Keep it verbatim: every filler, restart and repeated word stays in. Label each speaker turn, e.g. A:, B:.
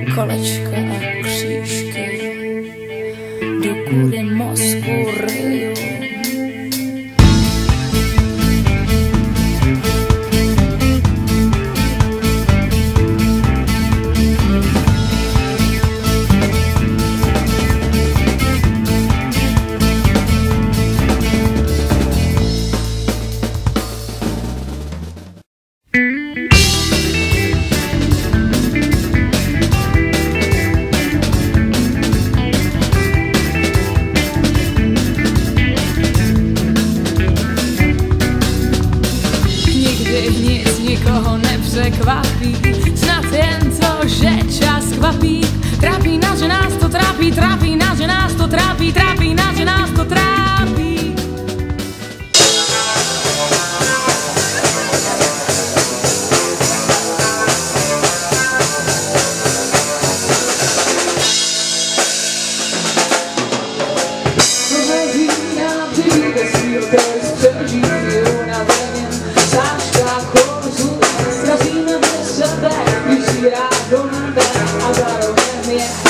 A: kolečka a křížky do kůry mozku ryju.
B: Nic nikoho nepřekvapí, snad jen to, že čas kvapí. Trápí nás, že nás to trápí, trápí nás, že nás to trápí, trápí nás, že nás to trápí.
A: Zrazíme bez sebe, když si rád do nebe a zároveň je